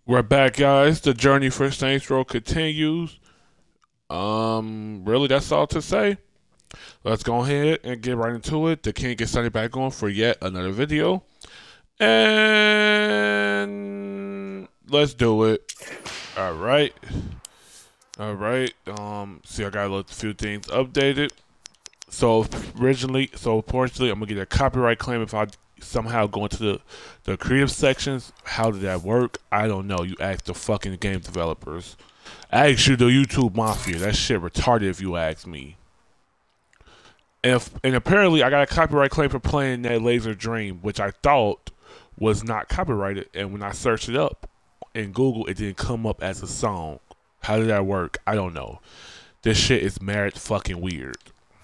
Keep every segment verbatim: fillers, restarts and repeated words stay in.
We're back, guys. The journey for Saints Row continues. Um, really, that's all to say. Let's go ahead and get right into it. The King gets Sunny back on for yet another video. And let's do it. Alright. Alright. Um, see, I got a few things updated. So, originally, so unfortunately, I'm going to get a copyright claim if I somehow go into the, the creative sections. How did that work? I don't know. You ask the fucking game developers. I ask you the YouTube Mafia. That shit retarded if you ask me. And, if, and apparently I got a copyright claim for playing that Laser Dream, which I thought was not copyrighted. And when I searched it up in Google, it didn't come up as a song. How did that work? I don't know. This shit is mad fucking weird.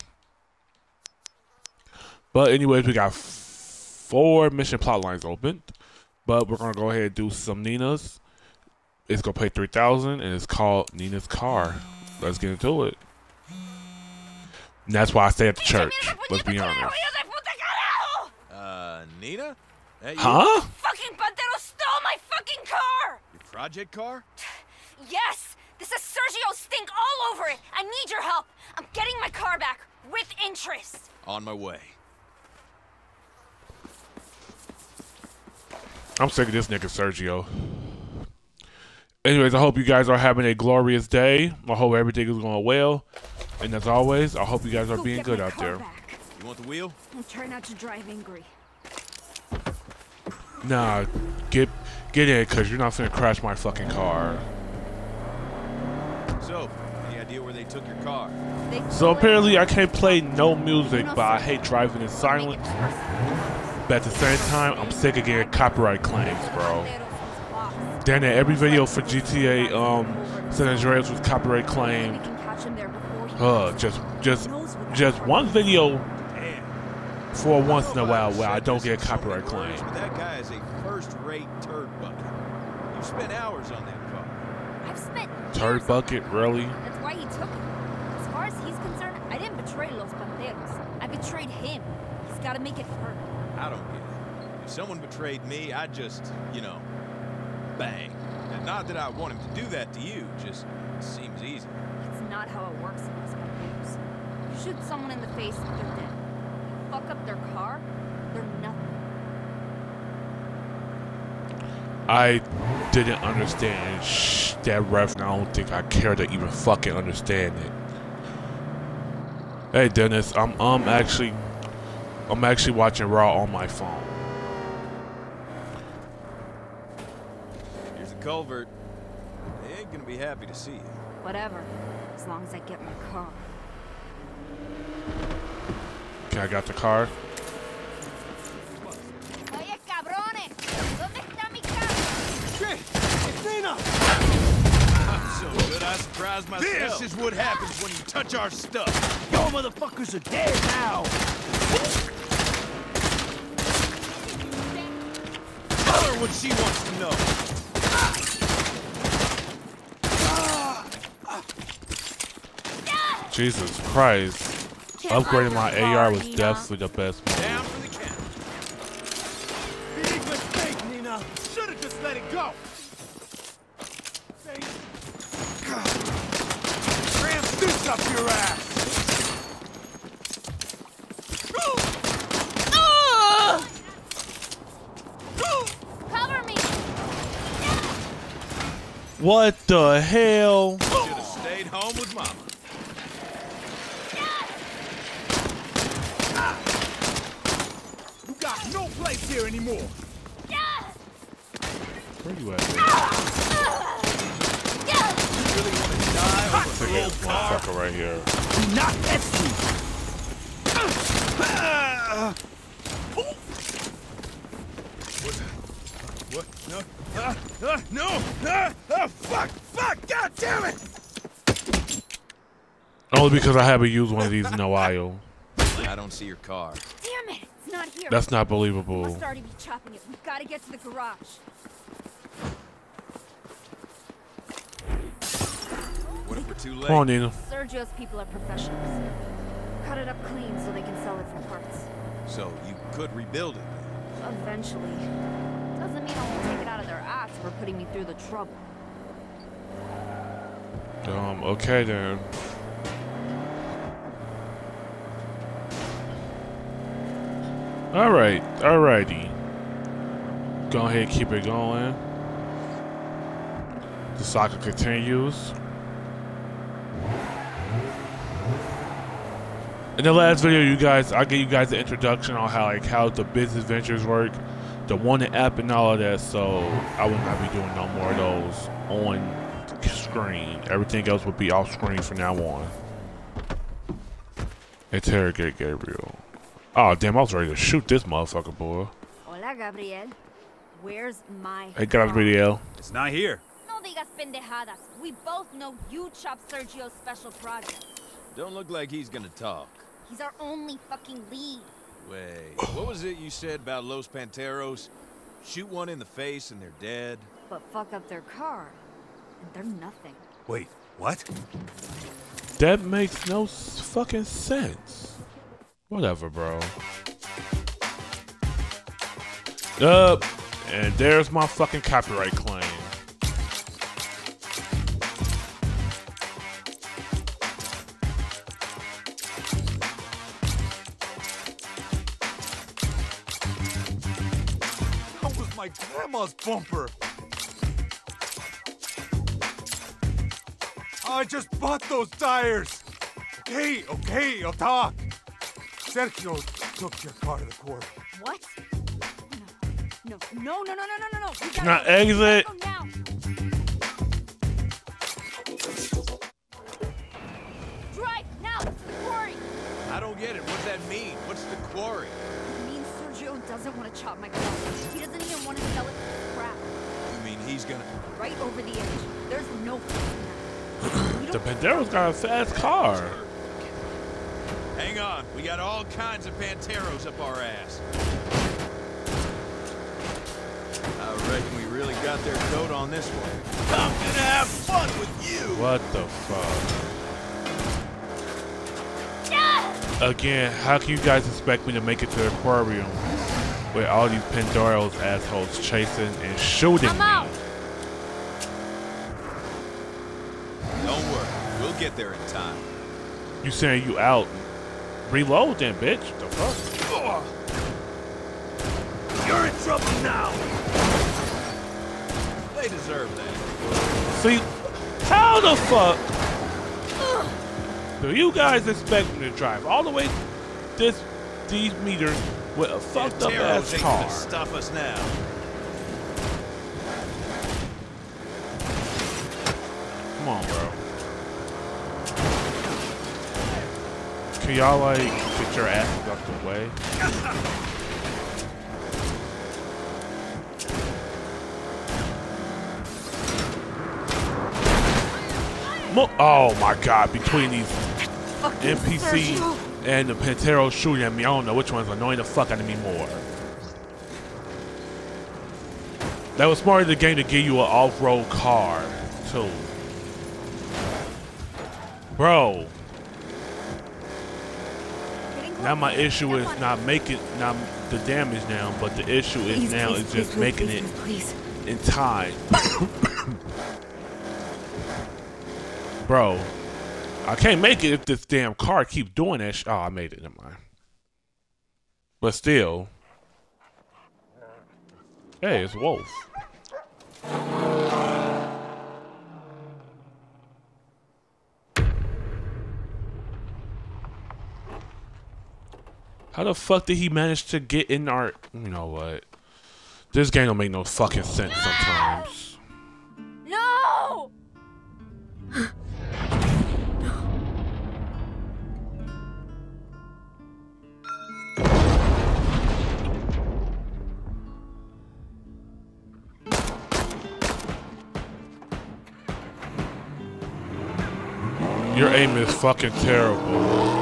But anyways, we got four mission plot lines opened. But we're going to go ahead and do some Nina's. It's going to pay three thousand dollars and it's called Nina's Car. Let's get into it. And that's why I stay at the church. Let's be honest. Uh, Nina? That you? Huh? Fucking Bandero stole my fucking car! Your project car? Yes! This is Sergio stink all over it! I need your help! I'm getting my car back, with interest! On my way. I'm sick of this nigga Sergio. Anyways, I hope you guys are having a glorious day. I hope everything is going well. And as always, I hope you guys are Go being good out there. Back. You want the wheel? And try not to drive angry. Nah, get get in, cause you're not finna crash my fucking car. So, any idea where they took your car? So apparently I can't play no music, but I hate driving in silence. But at the same time, I'm sick of getting copyright claims, bro. Damn it, every video for G T A um San Andreas was copyright claimed. Uh, just just just one video for once in a while where I don't get a copyright claim. That guy is a first-rate turd bucket. You spent hours on that car. I've spent Turd bucket, really? That's why he took it. As far as he's concerned, I didn't betray Los Banderos. I betrayed him. He's got to make it hurt. I don't get it. If someone betrayed me, I'd just, you know, bang. And not that I want him to do that to you, just seems easy. It's not how it works in Los Banderos. You shoot someone in the face, they're dead. You fuck up their car, they're nothing. I didn't understand Shh, that reference. I don't think I care to even fucking understand it. Hey Dennis, I'm um actually I'm actually watching Raw on my phone. Here's a culvert. They ain't gonna be happy to see you. Whatever, as long as I get my car. Okay, I got the car. Oye, cabrones, ¿dónde está mi carro? Shit! It's Nina! I'm so good, I surprised myself. This is what happens when you touch our stuff. Y'all motherfuckers are dead now! Tell her what she wants to know. Jesus Christ. Upgrading my A R was definitely the best move. Down for the count. Big mistake, Nina! Should've just let it go! Ram this up your ass! Cover me! What the hell? Should have stayed home with Mama. You got no place here anymore! Where you at, man? You really want to die over Take a this old car? motherfucker right here. Do not test me! What? No. Uh, uh, no! Uh, uh, fuck! Fuck! God damn it! Only because I haven't used one of these in a while. I don't see your car. Damn it, it's not here. That's not We believable. must already be chopping it. We've got to get to the garage. What if we're too late? Come on, Nina. Sergio's people are professionals. Cut it up clean so they can sell it for parts. So you could rebuild it. Eventually. Doesn't mean I'll take it out of their ass for putting me through the trouble. Um, okay then. Alright, alrighty. Go ahead and keep it going. The saga continues. In the last video, you guys, I gave you guys an introduction on how like how the business ventures work, the wanted app and all of that, so I will not be doing no more of those on screen. Everything else will be off screen from now on. Interrogate Gabriel. Oh damn, I was ready to shoot this motherfucker, boy. Hola, Gabriel. Where's my Hey, Gabriel. It's not here. No digas pendejadas. We both know you chopped Sergio's special project. Don't look like he's gonna talk. He's our only fucking lead. Wait, what was it you said about Los Panteros? Shoot one in the face and they're dead? But fuck up their car, and they're nothing. Wait, what? That makes no s fucking sense. Whatever, bro. Up, and there's my fucking copyright claim. That was my grandma's bumper. I just bought those tires. Okay, okay, I'll talk. Sergio took your car to the quarry. What? No, no, no, no, no, no, no, no. We Can gotta I go. exit? Go now. Drive now to the quarry. I don't get it. What's that mean? What's the quarry? It means Sergio doesn't want to chop my car. He doesn't even want to sell it for scrap. You mean he's gonna... Right over the edge. There's no fixing that. The Pantero's got a fast car. Hang on. We got all kinds of Panteros up our ass. I reckon we really got their coat on this one. I'm gonna have fun with you! What the fuck? Again, how can you guys expect me to make it to the aquarium with all these Panteros assholes chasing and shooting I'm me? out. Don't worry. We'll get there in time. You saying you out? Reload then, bitch. The fuck? Ugh. You're in trouble now. They deserve that. See, how the fuck do you guys expect me to drive all the way this these meters with a fucked up ass Panteros ain't car? gonna stuff us now. Come on, bro. Can y'all like get your asses out the way? Mo oh my god, between these Fucking N P C Sergio. and the Pantero shooting at me, I don't know which one's annoying the fuck out of me more. That was smart of the game to give you an off-road car, too. Bro. Now my issue is not making not the damage now, but the issue is Please, now please, is just please, making please, it please. in time. Bro, I can't make it if this damn car keeps doing that sh- Oh, I made it, never mind. But still. Hey, it's Wolf. How the fuck did he manage to get in our... You know what? This game don't make no fucking sense sometimes. No! Your aim is fucking terrible.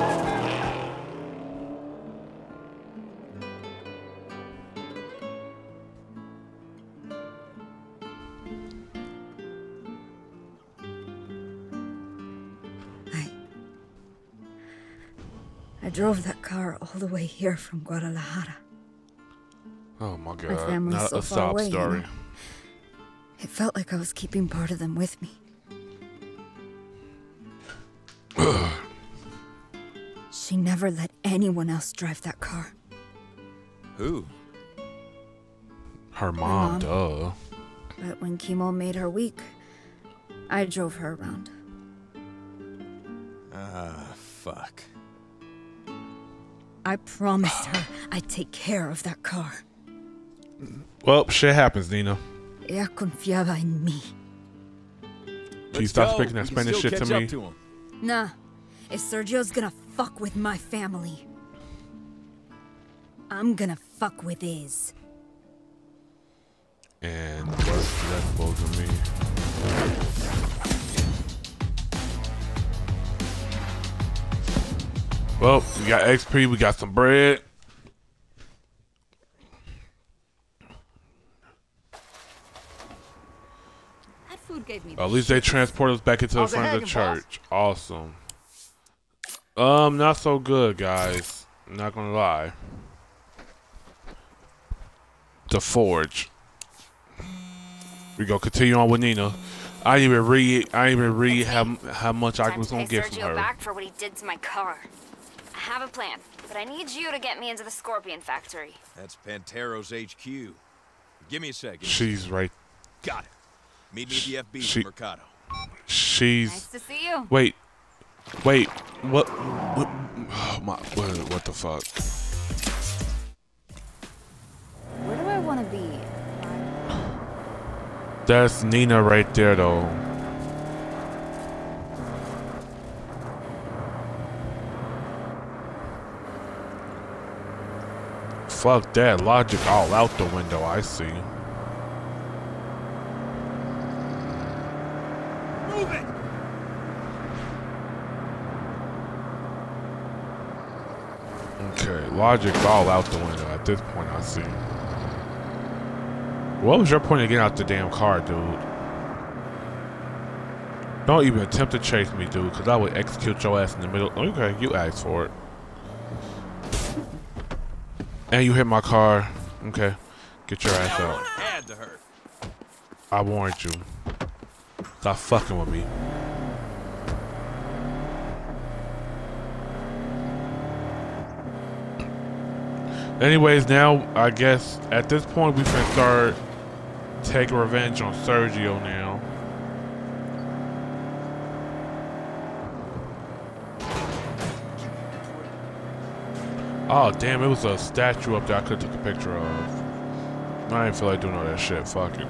I drove that car all the way here from Guadalajara. Oh my My god. family's Not so a far sob away, you story. know. It felt like I was keeping part of them with me. She never let anyone else drive that car. Who? Her mom, mom. duh. But when chemo made her weak, I drove her around. Ah, fuck. I promised her I'd take care of that car. Well, shit happens, Nina. Ella confiaba en mí. Can you stop speaking that Spanish shit to me? To him. Nah, if Sergio's gonna fuck with my family, I'm gonna fuck with his. And what's that supposed to mean? Well, we got X P, we got some bread. That food gave me. At least they transport us back into the How's it front of the hanging, boss? church. Awesome. Um, not so good, guys. Not gonna lie. The Forge. We go continue on with Nina. I didn't even read. I didn't even read how how much I Time was to gonna pay get from Sergio her. back for what he did to my car. I have a plan, but I need you to get me into the Scorpion factory. That's Pantero's H Q. Give me a second. She's right. Got it. Meet me at the F B She- in Mercado. She's. Nice to see you. Wait. Wait. What? What? Oh my. What, what the fuck? Where do I want to be? That's Nina right there, though. Fuck that. Logic all out the window, I see. Move it! Okay, logic's all out the window at this point, I see. What was your point of getting out the damn car, dude? Don't even attempt to chase me, dude, because I would execute your ass in the middle. Okay, you asked for it. And you hit my car. Okay, get your ass out. Had to hurt. I warned you. Stop fucking with me. Anyways, now I guess at this point we can start taking revenge on Sergio now. Oh damn, it was a statue up there I could have took a picture of. I didn't feel like doing all that shit. Fuck it.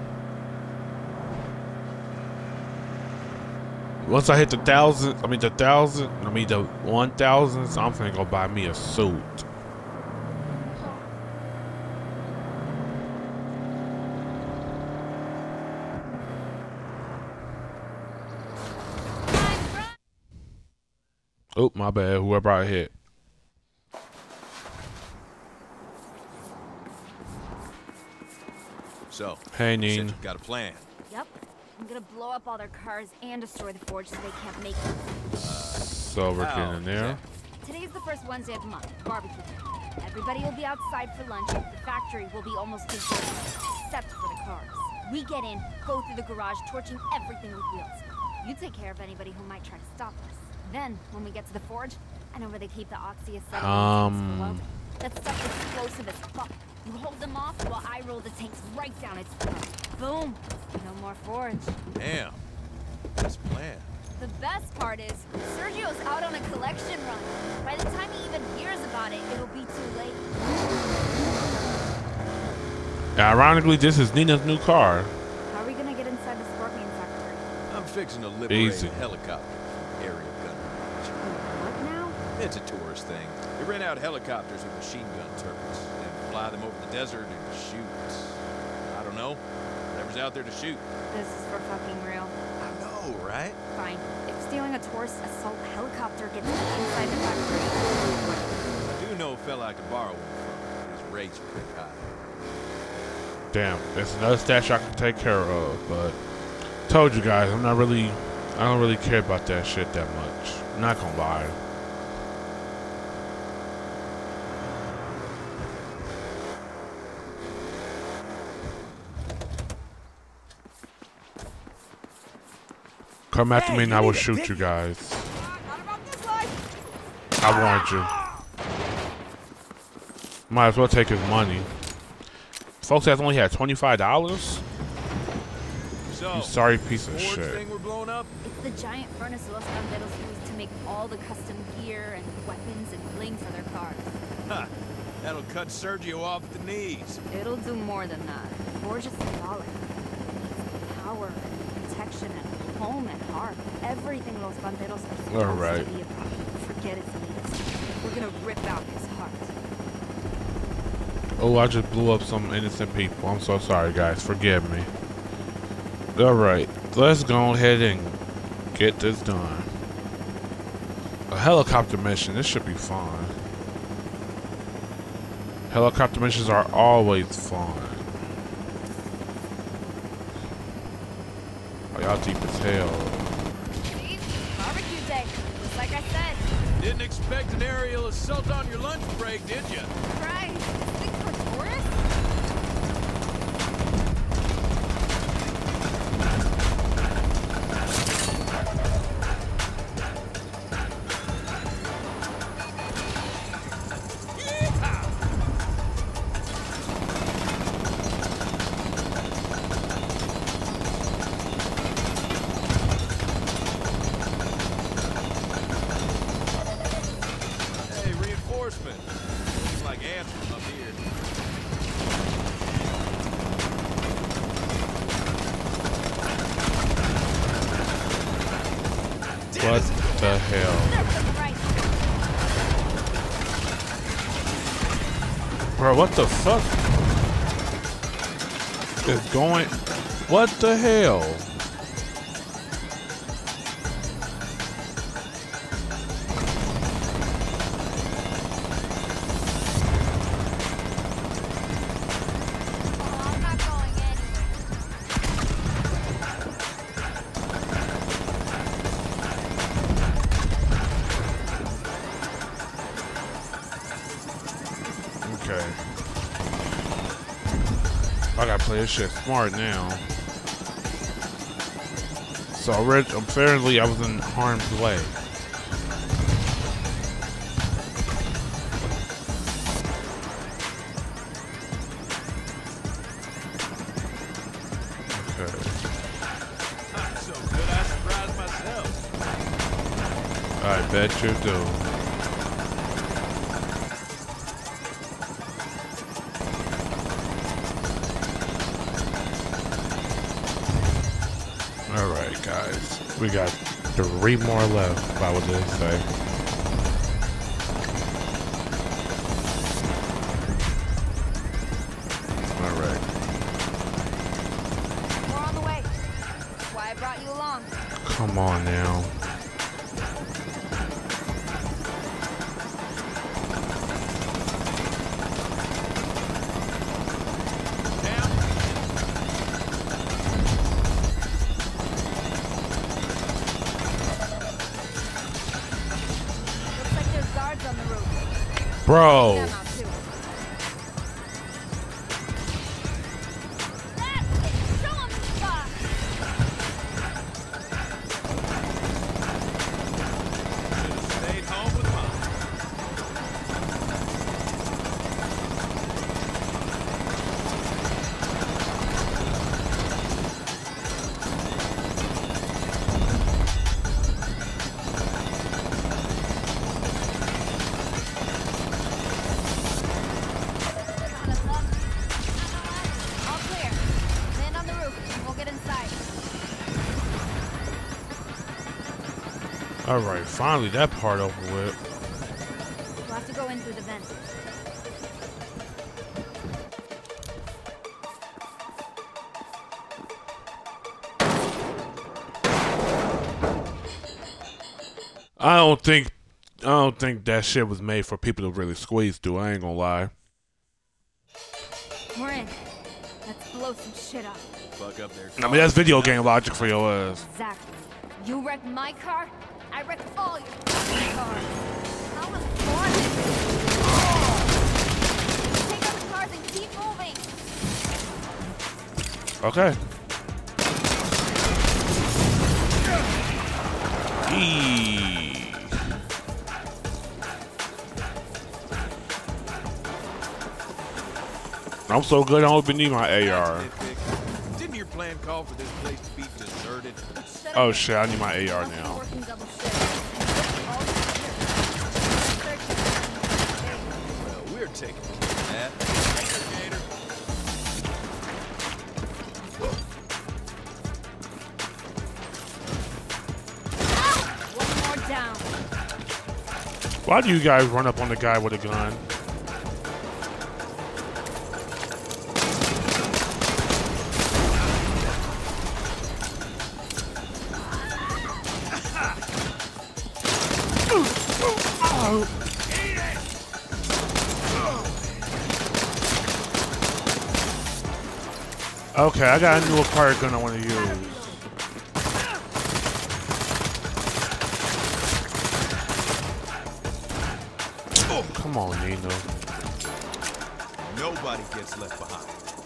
Once I hit the thousand, I mean the thousand, I mean the one thousands, I'm finna go buy me a suit. Oh, my bad. Whoever I hit. So, Hey, you said Neen. you've got a plan. Yep. I'm gonna blow up all their cars and destroy the forge so they can't make it. Silver How King in there. Today's the first Wednesday of the month, barbecue day. Everybody will be outside for lunch. The factory will be almost deserted, except for the cars. We get in, go through the garage, torching everything with wheels. You take care of anybody who might try to stop us. Then, when we get to the forge, I know where they keep the oxyacetylene Um. tanks below. That stuff's explosive as fuck. You hold them off while I roll the tanks right down its throat. Boom! No more forge. Damn. This plan. The best part is, Sergio's out on a collection run. By the time he even hears about it, it'll be too late. Ironically, this is Nina's new car. How are we gonna get inside the Scorpion factory? I'm fixing to liberate Easy. a helicopter from area gun range. What now? It's a tourist thing. They rent out helicopters with machine gun turrets, then fly them over the desert and shoot. I don't know. Whatever's out there to shoot. This is for fucking real. I know, right? Fine. If stealing a tourist assault helicopter gets me inside the factory, I do know a fella I could borrow one from. His rates are pretty high. Damn, it's another stash I can take care of, but told you guys, I'm not really, I don't really care about that shit that much. I'm not gonna lie. Come after Hey, me and you I will need a shoot ticket. you guys. Not about this life. I warned you. Might as well take his money. Folks has only had twenty-five dollars? So, You sorry piece of Ford's shit. thing we're blowing up? It's the giant furnace Los Banderos use to make all the custom gear and weapons and bling for their cars. Ha! That'll cut Sergio off at the knees. It'll do more than that. Forge is symbolic. It's power and protection and home and heart. Everything Los Banderos are supposed All right. to be about. Forget his needs. We're gonna rip out his heart. Oh, I just blew up some innocent people. I'm so sorry, guys. Forgive me. Alright, let's go ahead and get this done. A helicopter mission. This should be fun. Helicopter missions are always fun. Oh, y'all deep as hell. See? Barbecue day. Just like I said. Didn't expect an aerial assault on your lunch break, did you? Christ, this thing for tourists? Hey, reinforcement. Seems like ants from up here. What the hell? Right. Bro, what the fuck is going? What the hell? Oh, I'm not going anywhere. Okay. I gotta play this shit smart now. So already, apparently I was in harm's way. Okay. Not so good, I surprised myself. I bet you do. Alright, guys. We got three more left, if I would just say. Alright. More on the way. That's why I brought you along. Come on now. Down. Looks like there's guards on the roof. Bro. Them out too. That's it. Show 'em the spot. Should've stayed home with mom. All clear. Land on the roof and we'll get inside. Alright, finally that part over with. We'll have to go in through the vent. I don't think I don't think that shit was made for people to really squeeze through. I ain't gonna lie. We're in. Let's blow some shit up. Fuck up there. I mean, that's video game logic for your ass. Exactly. You wrecked my car, I wrecked all your fucking cars. That was fun. Take out the cars and keep moving. Okay. Eee. I'm so good I don't even need my A R. Didn't your plan call for this place to be deserted? Oh shit, I need my A R now. Well, we're taking that. One more down. Why do you guys run up on the guy with a gun? Okay, I got a new acquired gun I want to use. Oh, come on, Nino. Nobody gets left behind.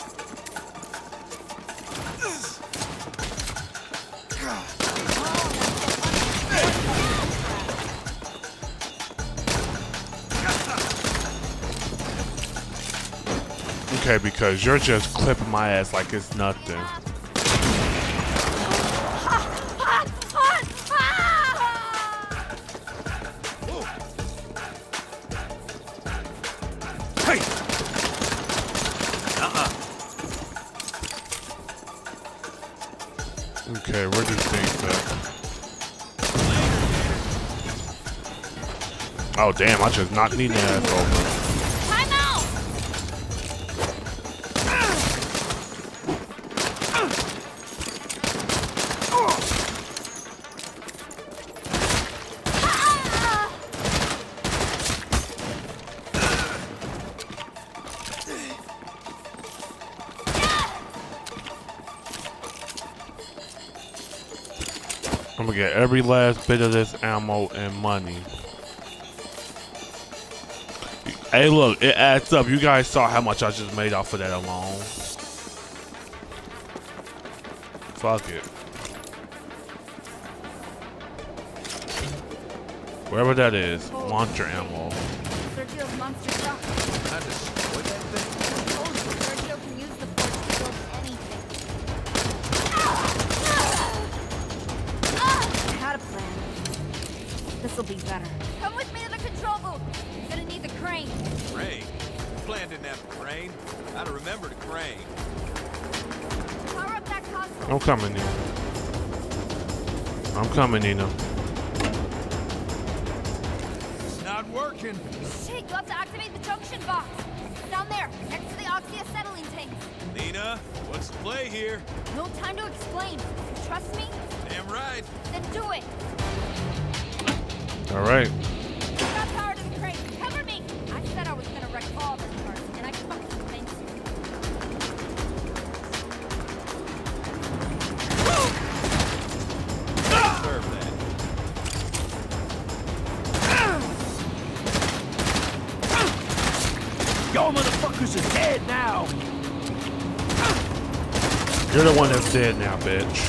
Okay, because you're just clipping my ass like it's nothing. Hey! Uh-uh. Okay, where do things at? Oh damn, I just knocked Nina ass over. I'm gonna get every last bit of this ammo and money. Hey look, it adds up. You guys saw how much I just made off of that alone. Fuck it. Wherever that is, launcher ammo. Sergio's monster truck. I destroyed that thing. I told you, Sergio can use the force to build anything. I had a plan. This'll be better. Come with me to the control booth. You're gonna need the crane. Crane? The plan didn't have a crane. I'd have remembered a crane. Power up that console. I'm coming, Nina. I'm coming, Nina. It's not working. Shit, you have to activate the junction box. Down there, next to the oxyacetylene tanks. Nina, what's the play here? No time to explain. Trust me? Damn right. Then do it. All right. Got power to the crane. Cover me. I said I was gonna wreck all this parts, and I fucking convinced you. Serve that. Y'all motherfuckers are dead now! You're the one that's dead now, bitch.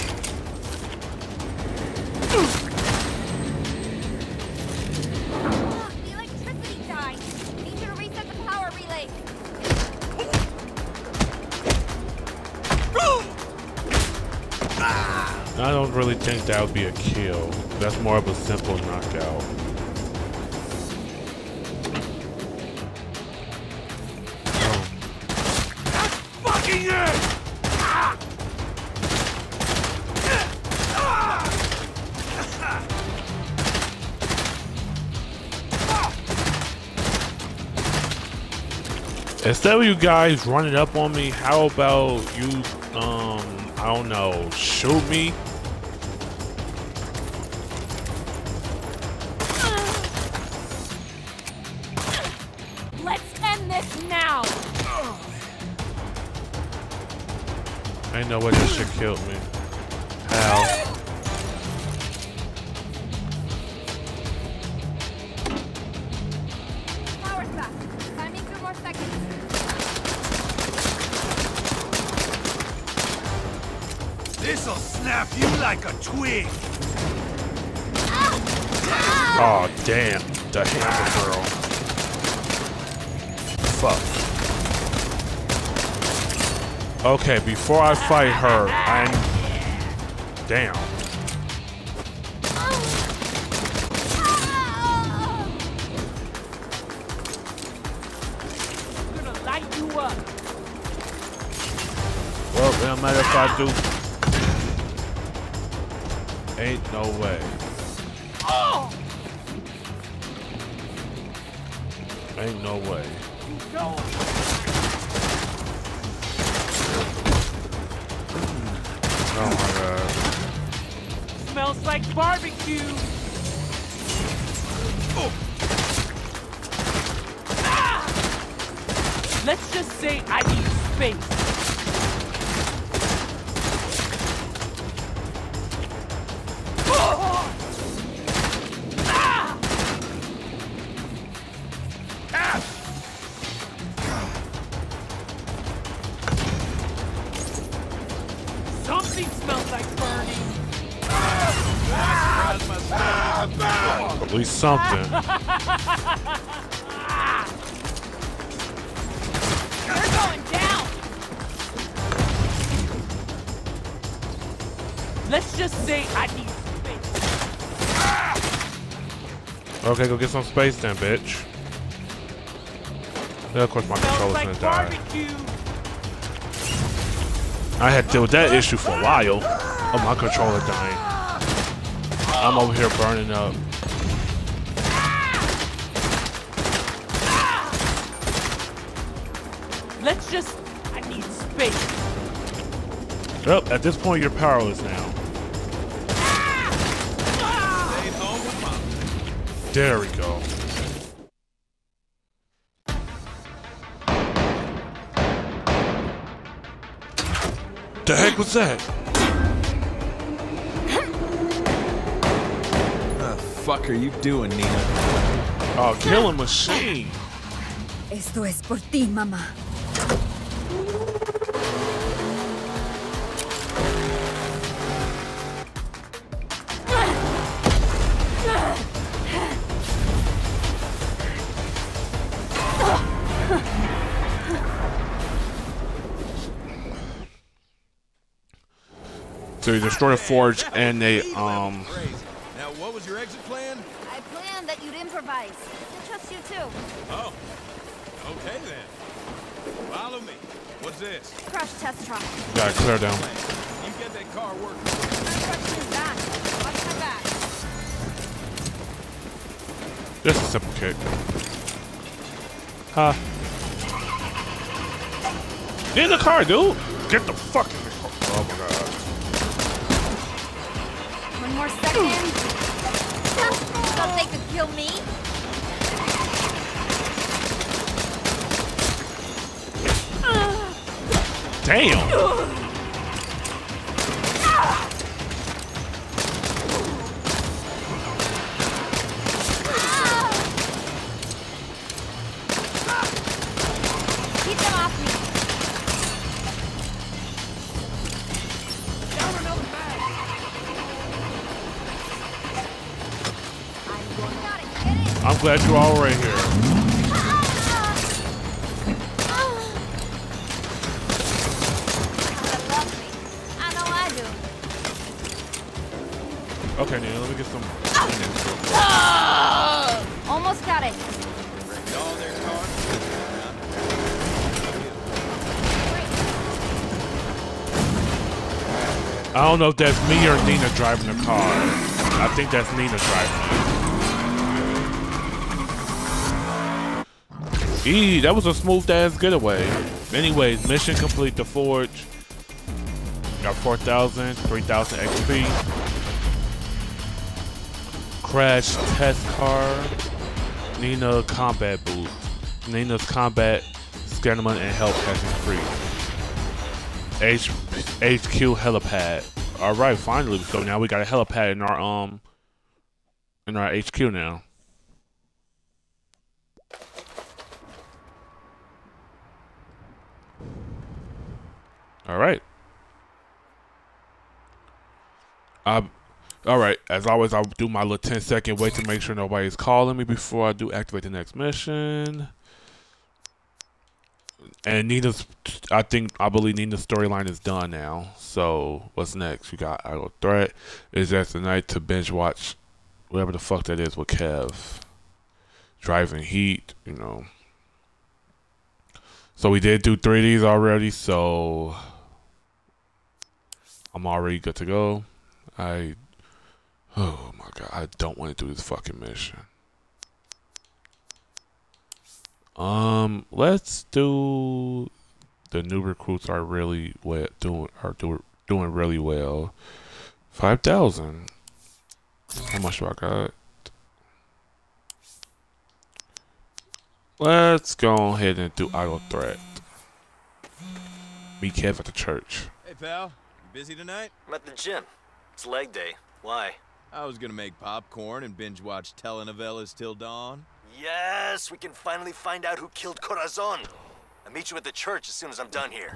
Fuck, the electricity died. Need you to reset the power relay. I don't really think that would be a kill. That's more of a simple knockout. Fucking it! Instead of you guys running up on me, how about you, um, I don't know, shoot me? Let's end this now. Ain't no way this shit killed me. How? Power's back. Timing two more seconds. This'll snap you like a twig. Ah! Oh, damn. The hammer girl. Fuck. Okay, before I fight her, I'm... Damn. I'm gonna light you up. Well, it don't matter if I do. Ain't no way. Oh! Ain't no way. No. Oh my god. Smells like barbecue. Oh. Ah! Let's just say I need space. Oh. Ah! Ah! Something smells like burning. At least something. You're going down. Let's just say I need space. Okay, go get some space then, bitch. Yeah, of course my Smells controller's like gonna die. barbecue. I had to deal with that issue for a while. Oh, my controller dying. I'm over here burning up. Let's just... I need space. Well, at this point, you're powerless now. Stayed home with Mom. There we go. The heck was that? What the fuck are you doing, Nina? Oh, killing machine. Esto es por ti, mamá. So you destroy the forge and they um. Now, what was your exit plan? I planned that you'd improvise. I trust you too. Oh, okay then. Follow me. What's this? Crush test truck. Gotta clear down. You get that car working. I'm crushing his back. Watch my back. Just a simple kick. Huh? Get in the car, dude. Get the fuck in the car. Oh my god. One more second. Thought they could kill me? Damn. Keep them off me. Down another bag. I'm going. Got it. Get it. I'm glad you're all right here. Okay, Nina, let me get some. Almost got it. Wrecked all their cars. I don't know if that's me or Nina driving the car. I think that's Nina driving it. Eee, that was a smooth ass getaway. Anyways, mission complete the forge. Got four thousand, three thousand X P. Crash test car. Nina combat boost. Nina's combat stamina and health has increased. H HQ helipad. All right, finally. So now we got a helipad in our um in our H Q now. All right. Uh, Alright, as always, I'll do my little ten second wait to make sure nobody's calling me before I do activate the next mission. And Nina's, I think, I believe Nina's storyline is done now. So, what's next? We got Idle Threat. Is that tonight to binge watch whatever the fuck that is with Kev. Driving Heat, you know. So, we did do three of these already, so I'm already good to go. I, oh my god, I don't want to do this fucking mission. Um, let's do the new recruits are really well doing are do, doing really well. Five thousand. How much do I got? Let's go ahead and do Idle Threat. Meet Kev at the church. Hey, pal. You busy tonight? I'm at the gym. It's leg day. Why? I was gonna make popcorn and binge watch telenovelas till dawn. Yes, we can finally find out who killed Corazon. I'll meet you at the church as soon as I'm done here.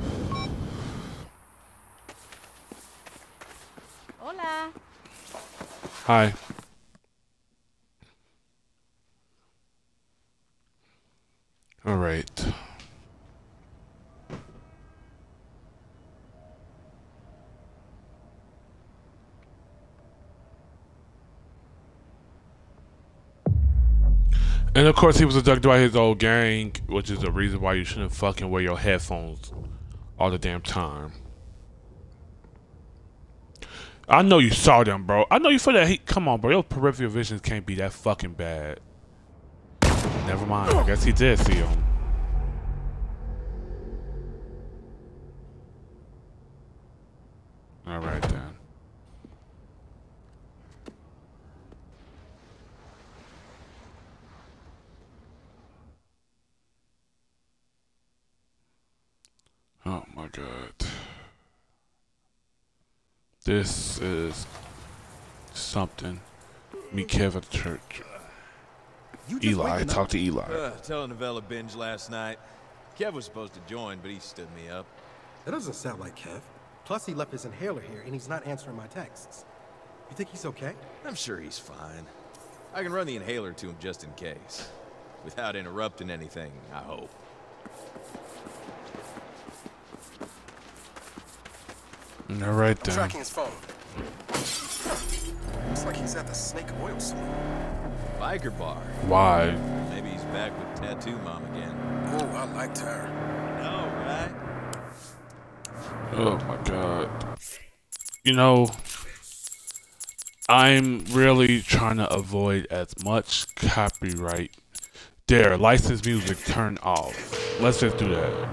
Hola. Hi. All right. And of course, he was abducted by his old gang, which is the reason why you shouldn't fucking wear your headphones all the damn time. I know you saw them, bro. I know you feel that heat. Come on, bro. Your peripheral visions can't be that fucking bad. Never mind. I guess he did see him. All right, then. Oh my god. This is something. Meet Kev at the church. Eli, talk to Eli. Uh, telenovela binge last night. Kev was supposed to join, but he stood me up. That doesn't sound like Kev. Plus, he left his inhaler here, and he's not answering my texts. You think he's okay? I'm sure he's fine. I can run the inhaler to him just in case. Without interrupting anything, I hope. All right, then. I'm tracking his phone. Looks like he's at the Snake Oil Saloon. Biker bar. Why? Maybe he's back with Tattoo Mom again. Oh, I liked her. No, right? Oh my god. You know, I'm really trying to avoid as much copyright. There, licensed music turned off. Let's just do that.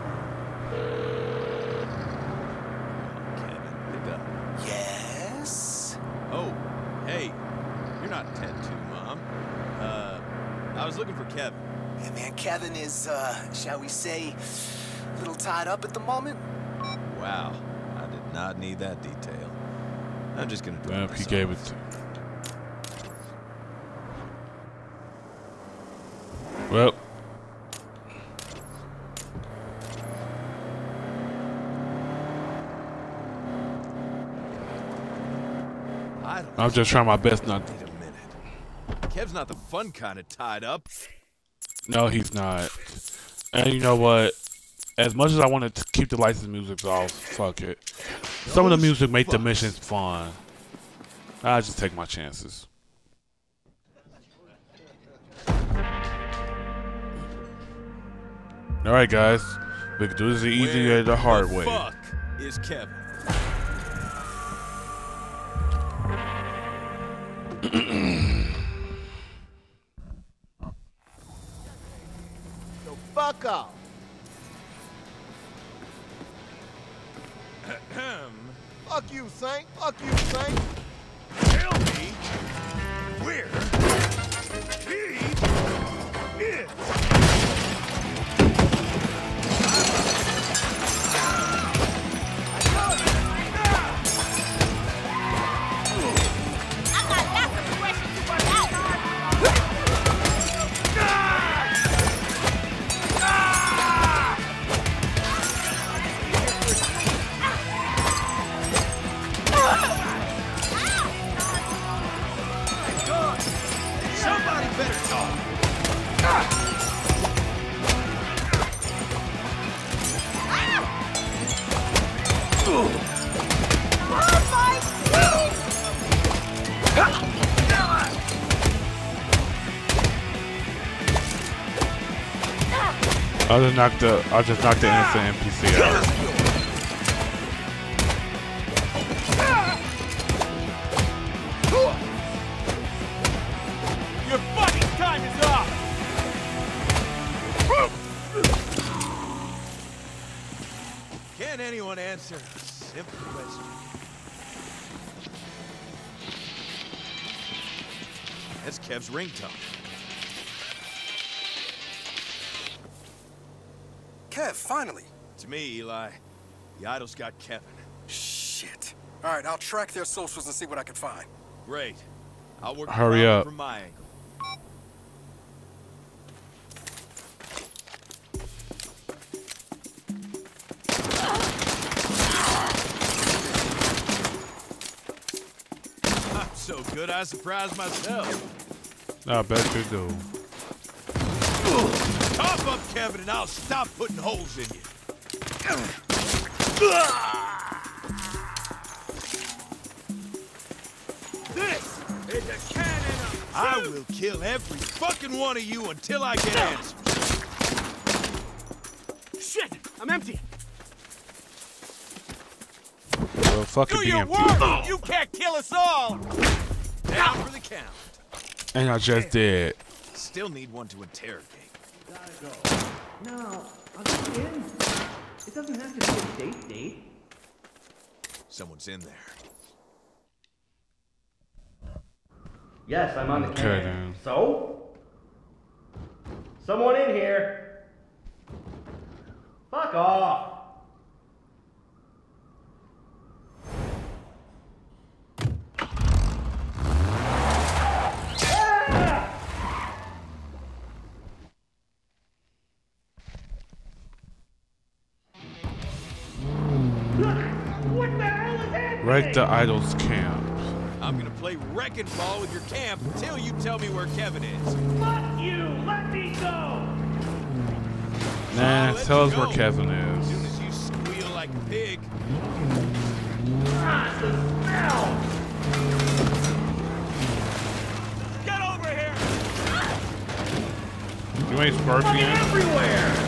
Yes? Oh, hey, you're not Tattoo Mom. Uh, I was looking for Kevin. Yeah, man, Kevin is, uh, shall we say, a little tied up at the moment. Wow, I did not need that detail. I'm just gonna do Well, it he myself. gave it to. Well. I don't I'm just trying my best not. Wait a minute. Kev's not the fun kind of tied up. No, he's not. And you know what? As much as I wanted to keep the licensed music off, fuck it. Some of the music make the missions fun. I just take my chances. All right, guys. We can do this the easy way or the hard way. Fuck is Kevin. So fuck off. Fuck you, Saint. Fuck you, Saint. Tell me where he is. I'll just knock the I'll just knock the innocent N P C out. Your fucking time is up! Can anyone answer a simple question? That's Kev's ringtone. Kev, finally. To me, Eli, the idol's got Kevin. Shit. All right, I'll track their socials and see what I can find. Great. I'll work Hurry up. from my angle. I'm so good, I surprised myself. I bet you do. Top up, Kevin, and I'll stop putting holes in you. This is a cannon of I will kill every fucking one of you until I get answers. Shit! I'm empty! Well, fucking Do be your empty. work! You can't kill us all! Down for the count. And I just did. Still need one to interrogate. No, I'll just in. It doesn't have to be a date date. Someone's in there. Yes, I'm on the Okay, can. then. So? Someone in here. Fuck off. Right the idol's camp. I'm gonna play wrecking ball with your camp until you tell me where Kevin is. Fuck you! Let me go! Nah, I'll let tell you us where go. Kevin As is. soon as you squeal like a pig. Ah, the smell! Get over here! You ain't Fucking scorpion. everywhere!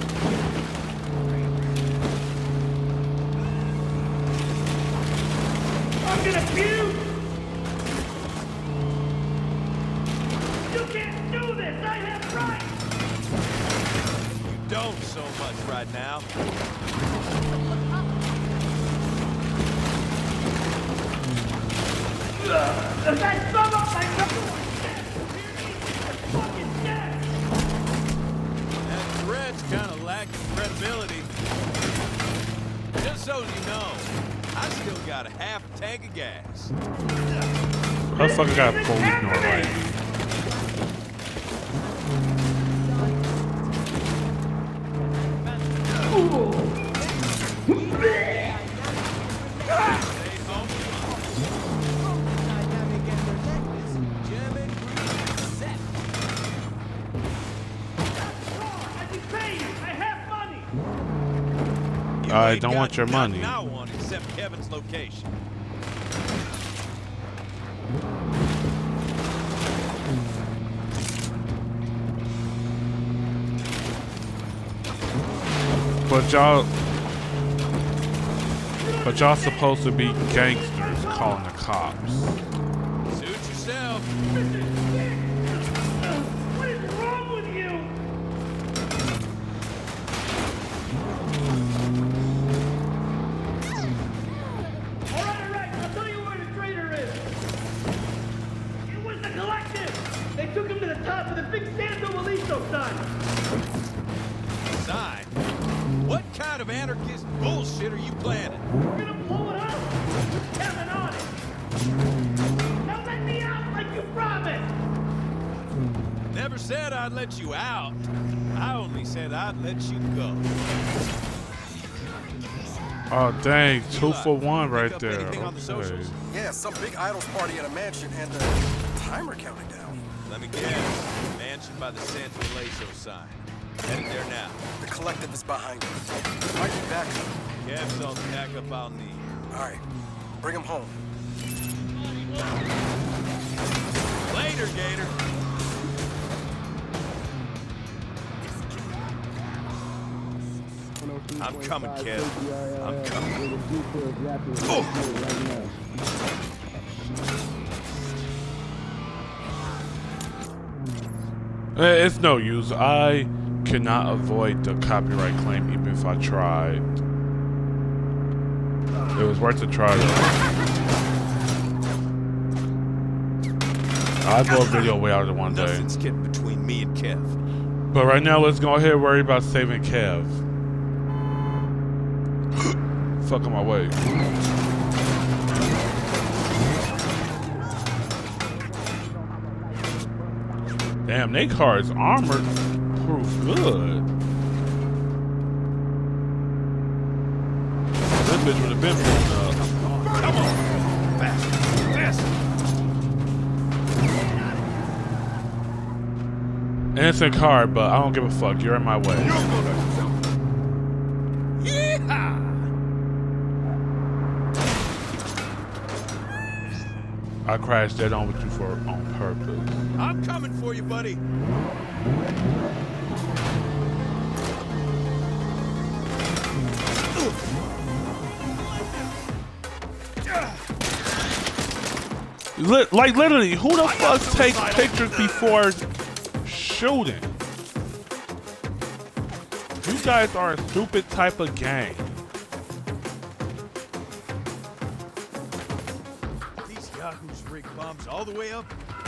I'm gonna puke! You can't do this! I have rights! You don't so much right now. Ugh, that sum up my fucking dead! That thread's kinda lacking credibility. Just so you know, I still got a half a tank of gas. Motherfucker got a police right. I don't want your money. I want except Kevin's location. But y'all, but y'all supposed to be gangsters calling the cops. Suit yourself. What is wrong with you? All right, all right. I'll tell you where the traitor is. It was the collective. They took him to the top of the big San Novelito sign. Sign? What kind of anarchist bullshit are you planning? We're gonna blow it up with Kevin on it. Now let me out like you promised. Never said I'd let you out. I only said I'd let you go. Oh dang, two for one right Pick up there. anything on the Okay. socials? Yeah, some big idols party at a mansion and the timer counting down. Let me guess. Mansion by the San Novelito sign. Headed there now. The collective is behind us. Might be back. Kev's all the backup I'll need. All right, bring him home. Later, Gator. I'm coming, Kev. I'm coming. Oh. It's no use. I cannot avoid the copyright claim even if I tried. It was worth a try though. I'll do a video way out of it one day. Nothing's getting between me and Kev. But right now, let's go ahead and worry about saving Kev. Fuck on my way. Damn, they car is armored proof good. This bitch would have been pulled up. Come on! Fast! Fast! Innocent car, but I don't give a fuck. You're in my way. Yeehaw! I crashed dead on with you for on purpose. I'm coming for you, buddy. Li like literally, who the fuck takes pictures before shooting? You guys are a stupid type of gang. These yahoos rig bombs all the way up.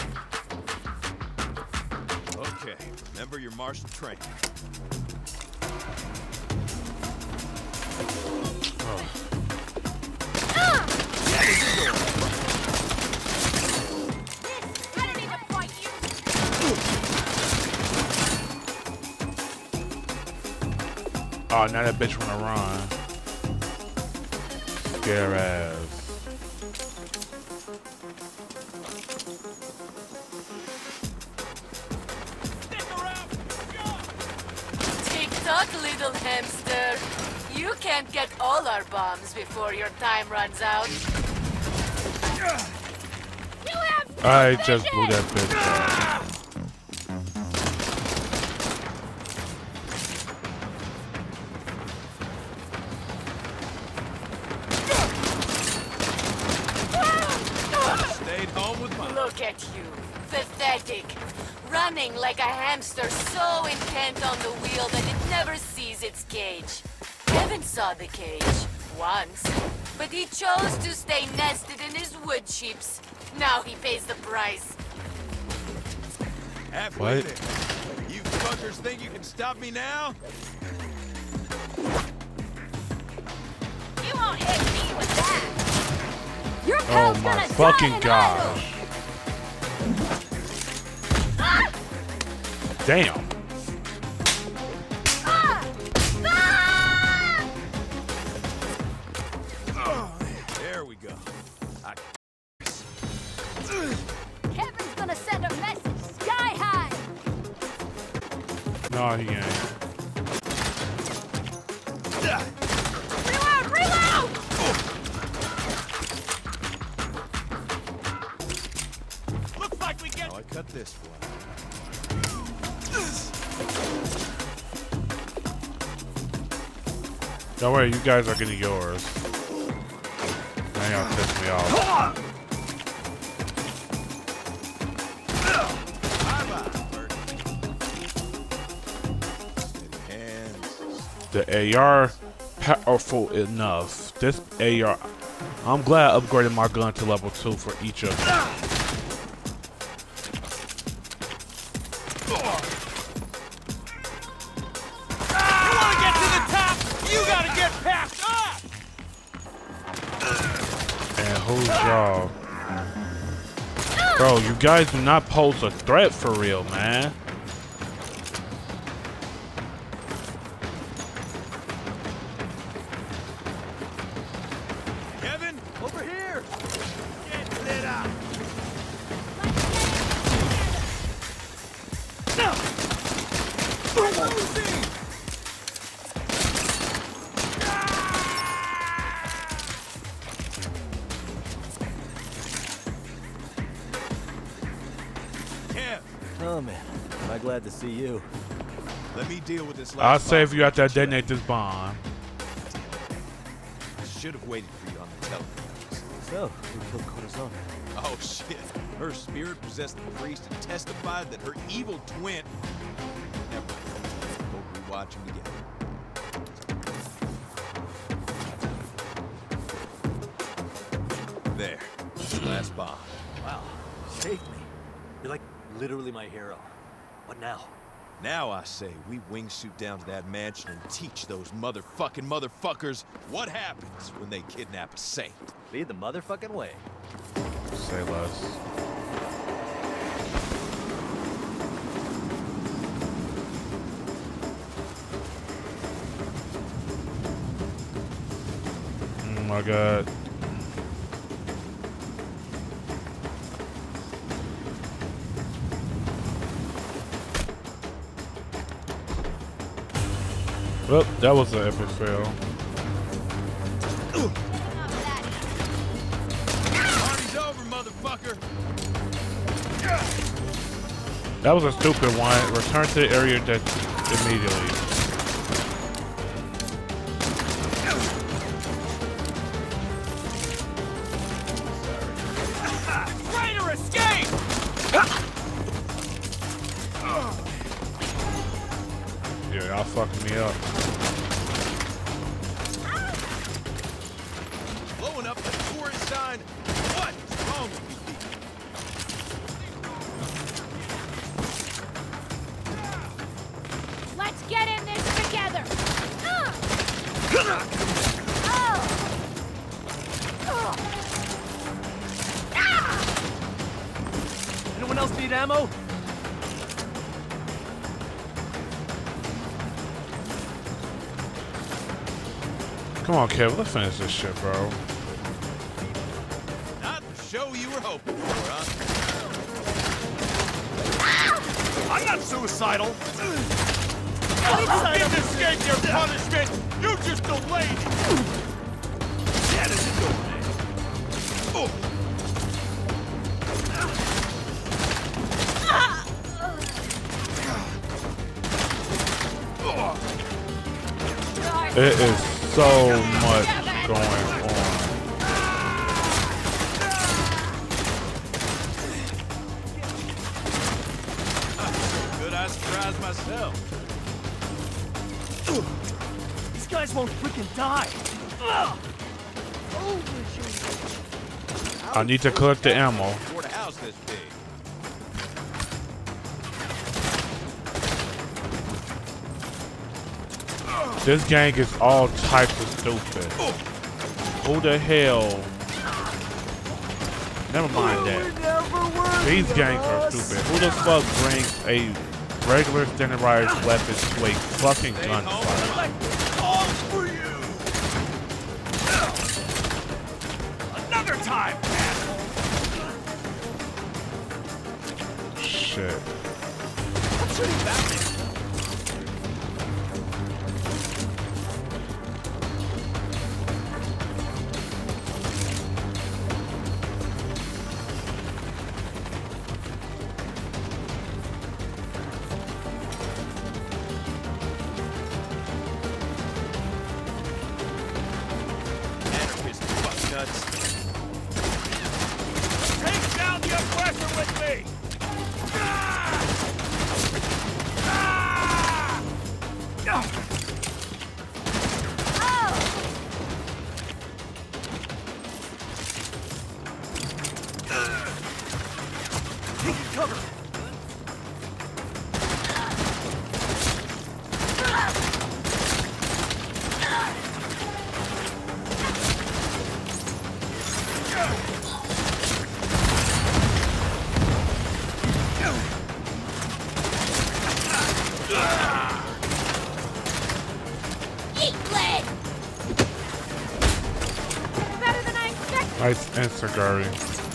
Okay, remember your Martian training. Oh. Oh, now that bitch wanna run. Scare ass. Tick-tock, little hamster. You can't get all our bombs before your time runs out. You have no I just blew that bitch up. Look at you, pathetic. Running like a hamster so intent on the wheel that it never sees its cage. Kevin saw the cage, once, but he chose to stay nested in his wood chips. Now he pays the price. Halfway there. You fuckers think you can stop me now? You won't hit me with that. Your Oh pal's my gonna fucking die in gosh. Ah! Damn. Ah! Ah! Oh, there we go. I... Kevin's gonna send a message sky high. No, he ain't. Reload! Reload! Looks like we get. Oh, I cut this one. Don't worry, you guys are getting yours. Now y'all piss me off. The A R powerful enough. This A R, I'm glad I upgraded my gun to level two for each of them. And who's y'all? Bro, you guys do not pose a threat for real, man. Kevin, over here. Get lit up. Oh man, am I glad to see you. Let me deal with this last I'll save bomb. you after I detonate this bomb. should have waited for you on the telephone. So, who killed Corazon? Oh shit. Her spirit possessed the priest and testified that her evil twin... Never. We'll rewatch them together. There. Last bomb. Wow. You saved me. You're like literally my hero. What now? Now I say we wingsuit down to that mansion and teach those motherfucking motherfuckers what happens when they kidnap a saint. Lead the motherfucking way. Say less. Oh my god. Well, that was an epic fail. Party's over, motherfucker. That was a stupid one. Return to the area that immediately. Traitor, escape! Yeah, y'all fucking me up. Blowing up the tourist sign. What's wrong with you people? Let's get in this together. Oh. Anyone else need ammo? Come on, Kev, let's finish this shit, bro. Not the show you were hoping for, huh? I'm not suicidal. You didn't escape your punishment. You just delayed it. That is a door, man. Oh. It is so much going on. Good, I surprised myself. These guys won't freaking die. I need to collect the ammo. Afford a house this big. This gang is all types of stupid. Who the hell? Never mind that. These gangs are stupid. Who the fuck brings a regular standardized weapon to a fucking gunfight? All for you. Another time, asshole. Shit. I'm shooting back. Take down the aggressor with me. Taking cover. Nice answer, Gary.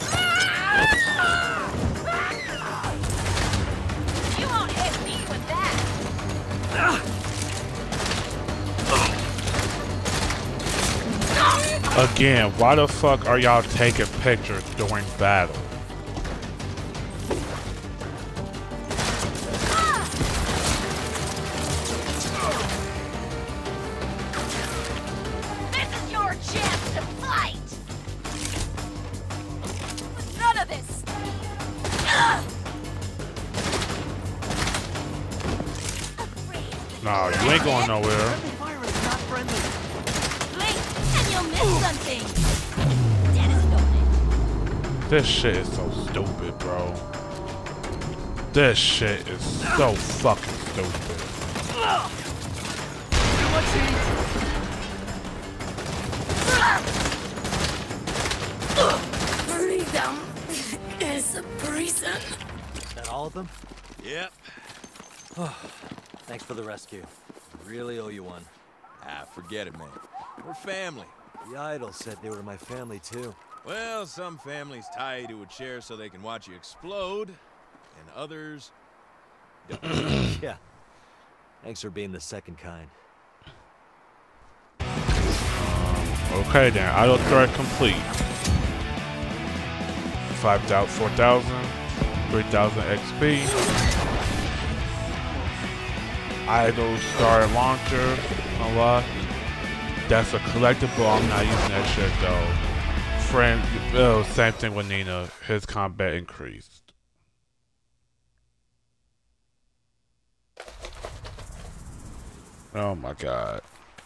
You won't hit me with that. Again, why the fuck are y'all taking pictures during battle? This is your chance. Nah, you ain't going nowhere. Fire is not friendly. Blink, and you'll miss something. Dennis don't it. This shit is so stupid, bro. This shit is so fucking stupid. Too much heat. Freedom is a prison. Is that all of them? Yep. Thanks for the rescue. I really owe you one. Ah, forget it, man. We're family. The idol said they were my family, too. Well, some families tie you to a chair so they can watch you explode, and others don't. Yeah. Thanks for being the second kind. Okay then, auto threat complete. Five thousand, four thousand, three thousand X P. Idle star launcher unlocked. That's a collectible. I'm not using that shit though. Friend, oh, same thing with Nina. His combat increased. Oh my god.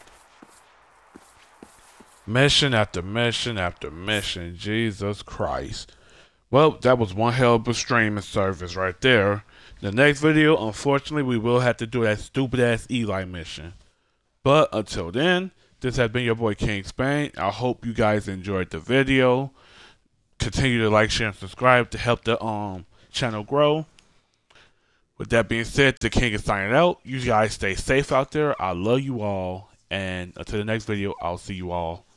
Mission after mission after mission. Jesus Christ. Well, that was one hell of a streaming service right there. The next video, unfortunately, we will have to do that stupid ass Eli mission. But until then, this has been your boy King Spain. I hope you guys enjoyed the video. Continue to like, share, and subscribe to help the um channel grow. With that being said, the King is signing out. You guys stay safe out there. I love you all. And until the next video, I'll see you all